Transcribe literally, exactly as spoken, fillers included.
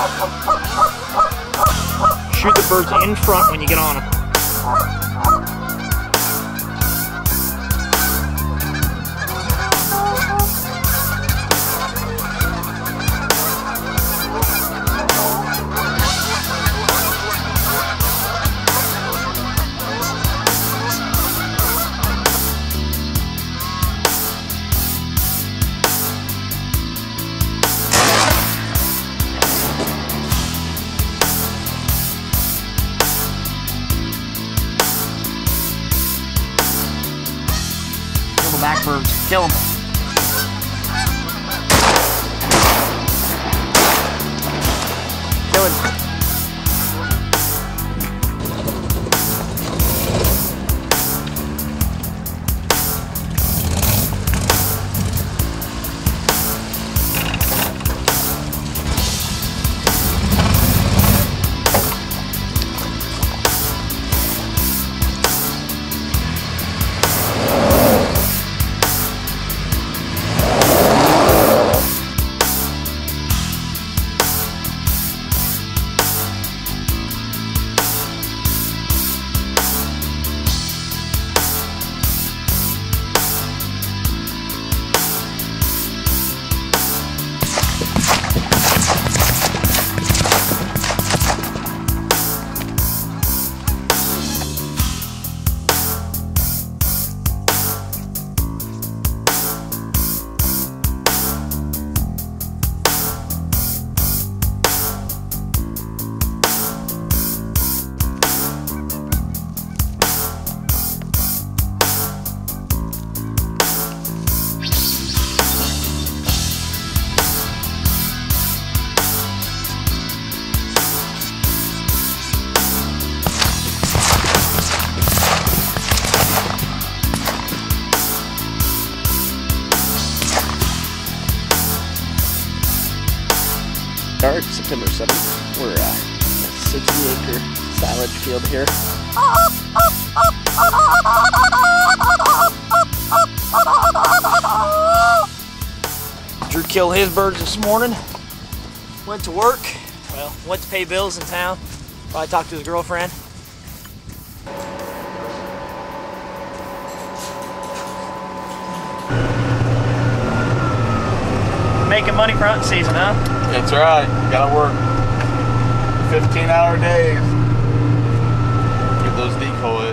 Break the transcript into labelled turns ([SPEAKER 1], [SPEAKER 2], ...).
[SPEAKER 1] Shoot the birds in front when you get on them. Back birds, kill them. Kill it. Start September seventh. We're uh, a sixty acre silage field here. Drew killed his birds this morning. Went to work. Well, went to pay bills in town. Probably talked to his girlfriend. Making money for hunting season, huh?
[SPEAKER 2] That's right. Gotta work fifteen hour days. Get those decoys.